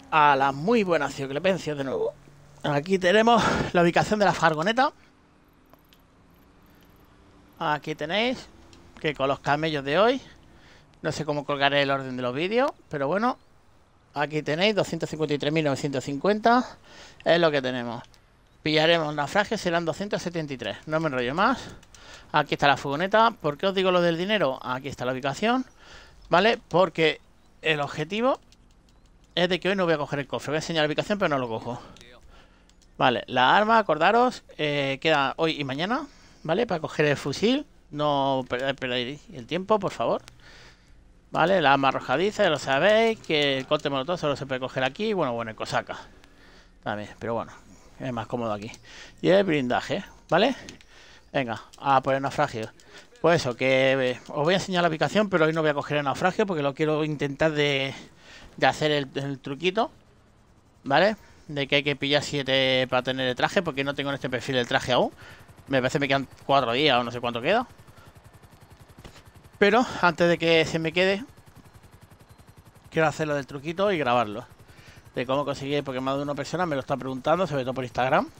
A las muy buenas Cioclepencias de nuevo. Aquí tenemos la ubicación de la Fargoneta. Aquí tenéis que con los camellos de hoy, no sé cómo colgaré el orden de los vídeos, pero bueno, aquí tenéis 253.950 es lo que tenemos. Pillaremos naufragios, serán 273. No me enrollo más. Aquí está la furgoneta. ¿Por qué os digo lo del dinero? Aquí está la ubicación, ¿vale? Porque el objetivo es de que hoy no voy a coger el cofre. Voy a enseñar la ubicación, pero no lo cojo. Vale, la arma, acordaros, queda hoy y mañana, ¿vale? Para coger el fusil. No perdáis el tiempo, por favor. Vale, la arma arrojadiza, ya lo sabéis. Que el corte molotov solo se puede coger aquí. Bueno, el cosaca también, pero bueno, es más cómodo aquí. Y el blindaje, ¿vale? Venga, a por el naufragio. Pues eso, que os voy a enseñar la ubicación, pero hoy no voy a coger el naufragio porque lo quiero intentar de hacer el truquito, ¿vale? De que hay que pillar 7 para tener el traje, porque no tengo en este perfil el traje aún. Me parece que me quedan 4 días o no sé cuánto queda. Pero antes de que se me quede, quiero hacerlo del truquito y grabarlo. De cómo conseguir, porque más de una persona me lo está preguntando, sobre todo por Instagram.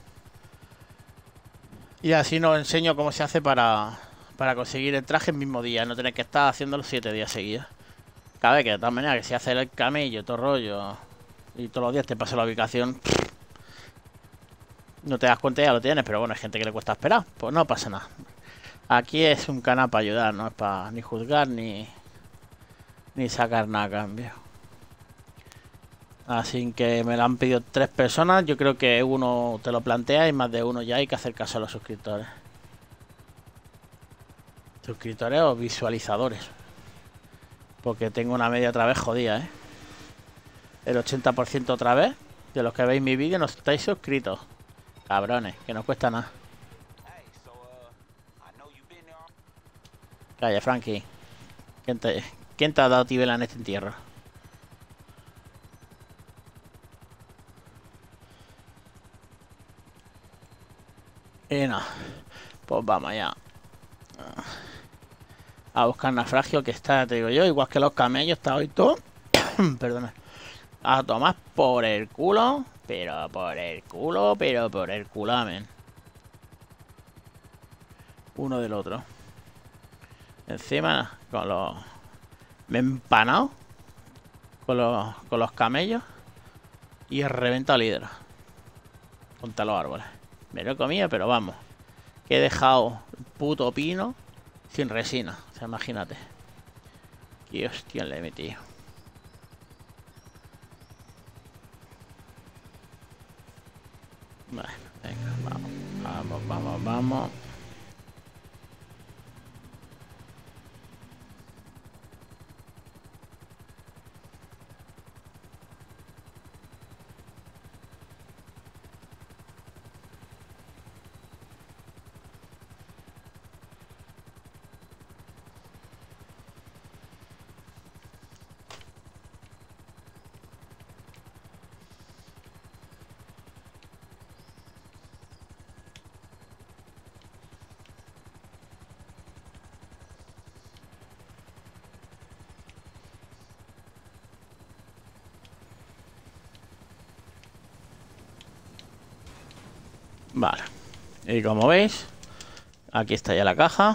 Y así nos enseño cómo se hace para conseguir el traje el mismo día, no tener que estar haciéndolo 7 días seguidos. Cabe que de todas maneras, que si haces el camello, todo rollo, y todos los días te pasa la ubicación, no te das cuenta y ya lo tienes, pero bueno, hay gente que le cuesta esperar, pues no pasa nada. Aquí es un canal para ayudar, no es para ni juzgar ni sacar nada a cambio. Así que me lo han pedido 3 personas, yo creo que uno te lo plantea y más de uno ya hay que hacer caso a los suscriptores. Suscriptores o visualizadores. Porque tengo una media otra vez jodida, ¿eh? El 80% otra vez de los que veis mi vídeo no estáis suscritos. Cabrones, que no cuesta nada. Calla, Frankie. ¿Quién te ha dado tibela en este entierro? Y no. Pues vamos ya a buscar naufragio, que está, te digo yo, igual que los camellos, está hoy todo. Perdona. A tomar por el culo. Pero por el culo, pero por el culamen. Uno del otro. Encima, con los... Me he empanado con los camellos y he reventado el hidro contra los árboles. Me lo he comido, pero vamos, que he dejado el puto pino sin resina. O sea, imagínate. Qué hostia le he metido. Bueno, venga, vamos. Vale. Y como veis, aquí está ya la caja,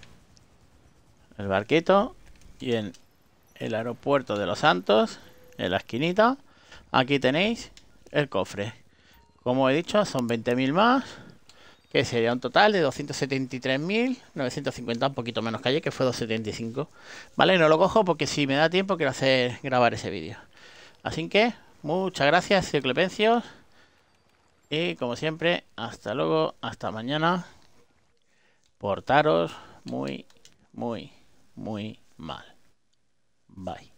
el barquito, y en el aeropuerto de Los Santos, en la esquinita, aquí tenéis el cofre. Como he dicho, son 20.000 más, que sería un total de 273.950, un poquito menos que ayer, que fue 275. Vale, no lo cojo porque si me da tiempo quiero grabar ese vídeo. Así que, muchas gracias, Cioclepencios. Y como siempre, hasta luego, hasta mañana. Portaros muy mal. Bye.